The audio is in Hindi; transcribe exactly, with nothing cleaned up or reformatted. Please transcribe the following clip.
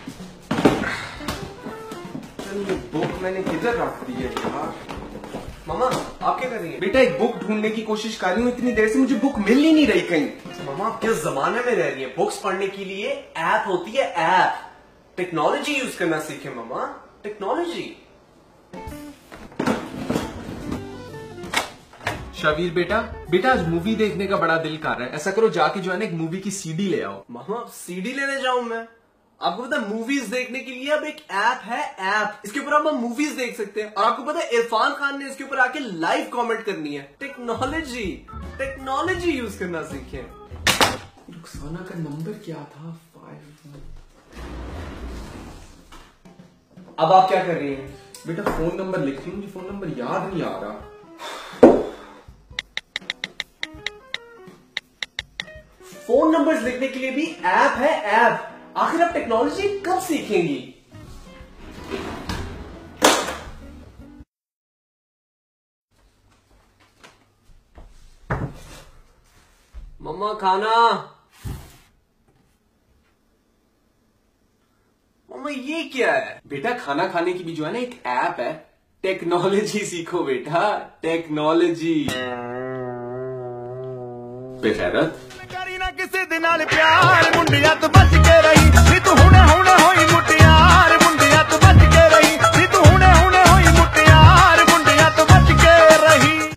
ये बुक मैंने किधर रख दी है यार? मामा आप क्या कर रही हैं? बेटा एक बुक ढूंढने की कोशिश कर रही हूँ, इतनी देर से मुझे बुक मिल ही नहीं रही कहीं। मामा आप किस जमाने में रह रही है? बुक्स पढ़ने के लिए ऐप होती है, ऐप। टेक्नोलॉजी यूज करना सीखे मामा, टेक्नोलॉजी। शबीर बेटा बेटा आज मूवी देखने का बड़ा दिल कर रहा है, ऐसा करो जाके जो है ना एक मूवी की सीडी ले आओ। मामा सीडी लेने जाऊं मैं? आपको पता है मूवीज देखने के लिए अब एक ऐप है, ऐप। इसके ऊपर आप हम मूवीज देख सकते हैं। और आपको पता है इरफान खान ने इसके ऊपर आके लाइव कमेंट करनी है। टेक्नोलॉजी, टेक्नोलॉजी यूज करना सीखे। रुखसाना का नंबर क्या था? फाइव। अब आप क्या कर रही हैं? बेटा फोन नंबर लिख रही हूँ, मुझे फोन नंबर याद नहीं आ रहा। फोन नंबर्स लिखने के लिए भी ऐप है, ऐप। आखिर आप टेक्नोलॉजी कब सीखेंगी? मम्मा खाना। मम्मा ये क्या है? बेटा खाना खाने की भी जो है ना एक ऐप है, टेक्नोलॉजी सीखो बेटा, टेक्नोलॉजी। बेगैरत किसी दिन प्यार मुंडिया तो बच